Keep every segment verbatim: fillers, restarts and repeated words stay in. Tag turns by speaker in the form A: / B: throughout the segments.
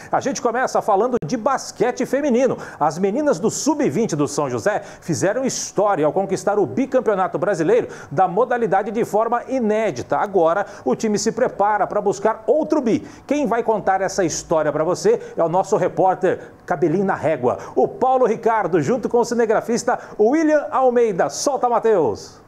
A: A gente começa falando de basquete feminino. As meninas do sub vinte do São José fizeram história ao conquistar o bicampeonato brasileiro da modalidade de forma inédita. Agora, o time se prepara para buscar outro bi. Quem vai contar essa história para você é o nosso repórter Cabelinho na Régua, o Paulo Ricardo, junto com o cinegrafista William Almeida. Solta, Matheus!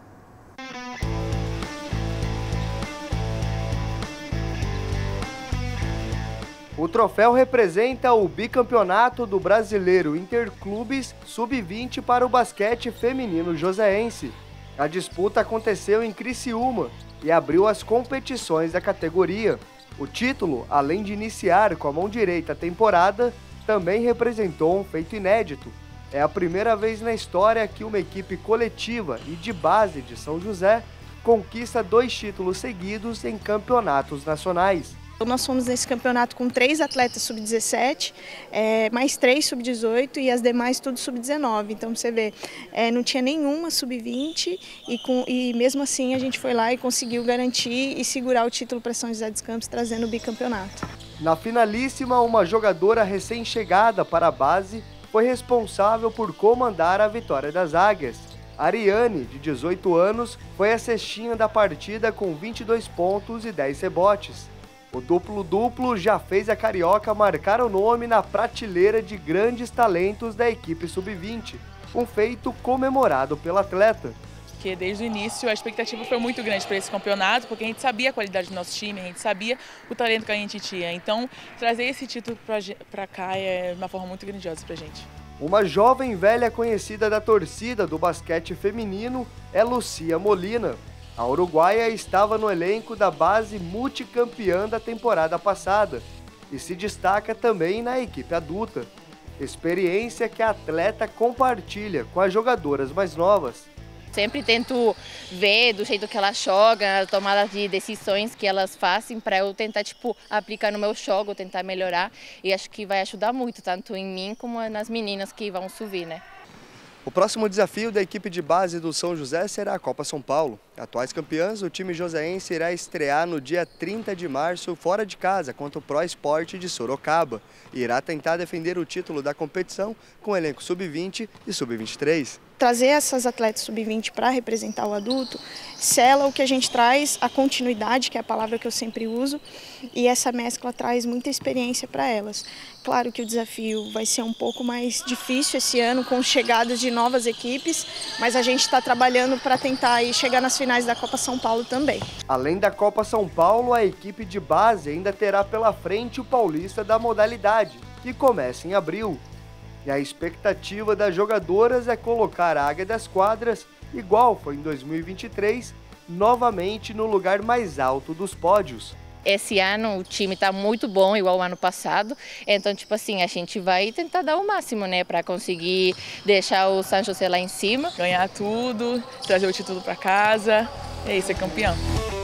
B: O troféu representa o bicampeonato do Brasileiro Interclubes sub vinte para o basquete feminino joseense. A disputa aconteceu em Criciúma e abriu as competições da categoria. O título, além de iniciar com a mão direita a temporada, também representou um feito inédito. É a primeira vez na história que uma equipe coletiva e de base de São José conquista dois títulos seguidos em campeonatos nacionais.
C: Nós fomos nesse campeonato com três atletas sub dezessete, é, mais três sub dezoito e as demais tudo sub dezenove. Então você vê, é, não tinha nenhuma sub vinte e, com, e mesmo assim a gente foi lá e conseguiu garantir e segurar o título para São José dos Campos, trazendo o bicampeonato.
B: Na finalíssima, uma jogadora recém-chegada para a base foi responsável por comandar a vitória das Águias. Ariane, de dezoito anos, foi a cestinha da partida com vinte e dois pontos e dez rebotes. O duplo-duplo já fez a carioca marcar o nome na prateleira de grandes talentos da equipe sub vinte, um feito comemorado pela atleta.
D: Porque desde o início a expectativa foi muito grande para esse campeonato, porque a gente sabia a qualidade do nosso time, a gente sabia o talento que a gente tinha. Então, trazer esse título para cá é uma forma muito grandiosa para a gente.
B: Uma jovem velha conhecida da torcida do basquete feminino é Lucia Molina. A uruguaia estava no elenco da base multicampeã da temporada passada e se destaca também na equipe adulta. Experiência que a atleta compartilha com as jogadoras mais novas.
E: Sempre tento ver do jeito que ela joga, a tomada de decisões que elas fazem para eu tentar tipo, aplicar no meu jogo, tentar melhorar. E acho que vai ajudar muito, tanto em mim como nas meninas que vão subir, né?
B: O próximo desafio da equipe de base do São José será a Copa São Paulo. Atuais campeãs, o time joseense irá estrear no dia trinta de março fora de casa contra o Pro Esporte de Sorocaba e irá tentar defender o título da competição com o elenco sub vinte e sub vinte e três.
C: Trazer essas atletas sub vinte para representar o adulto, sela o que a gente traz, a continuidade, que é a palavra que eu sempre uso, e essa mescla traz muita experiência para elas. Claro que o desafio vai ser um pouco mais difícil esse ano, com chegadas de novas equipes, mas a gente está trabalhando para tentar aí chegar nas finais da Copa São Paulo também.
B: Além da Copa São Paulo, a equipe de base ainda terá pela frente o Paulista da modalidade, que começa em abril. E a expectativa das jogadoras é colocar a Águia das Quadras, igual foi em dois mil e vinte e três, novamente no lugar mais alto dos pódios.
E: Esse ano o time está muito bom, igual o ano passado, então tipo assim, a gente vai tentar dar o máximo, né, para conseguir deixar o São José lá em cima.
D: Ganhar tudo, trazer o título para casa, é isso, é campeão.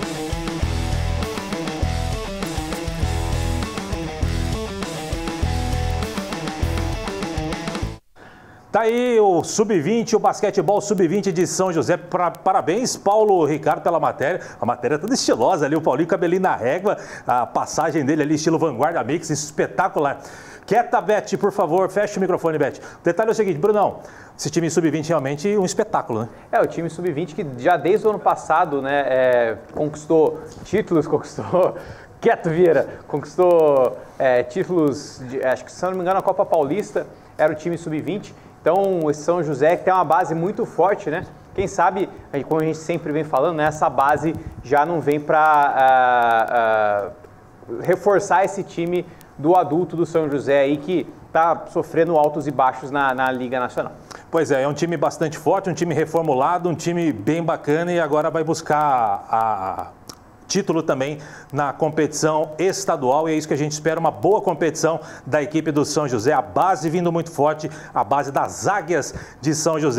A: Tá aí o sub vinte, o basquetebol sub vinte de São José. Pra, parabéns, Paulo Ricardo, pela matéria. A matéria é toda estilosa ali, o Paulinho Cabelinho na Régua, a passagem dele ali, estilo Vanguarda Mix, espetacular. Quieta, Beth, por favor, fecha o microfone, Beth. O detalhe é o seguinte, Brunão, esse time sub vinte realmente é um espetáculo, né?
F: É, o time sub vinte que já desde o ano passado, né, é, conquistou títulos, conquistou... Quieto, Vieira, conquistou é, títulos, de, acho que se não me engano, a Copa Paulista era o time sub vinte. Então, esse São José que tem uma base muito forte, né? Quem sabe, como a gente sempre vem falando, né, essa base já não vem para uh, uh, reforçar esse time do adulto do São José aí que está sofrendo altos e baixos na, na Liga Nacional.
A: Pois é, é um time bastante forte, um time reformulado, um time bem bacana e agora vai buscar a... título também na competição estadual e é isso que a gente espera, uma boa competição da equipe do São José, a base vindo muito forte, a base das Águias de São José.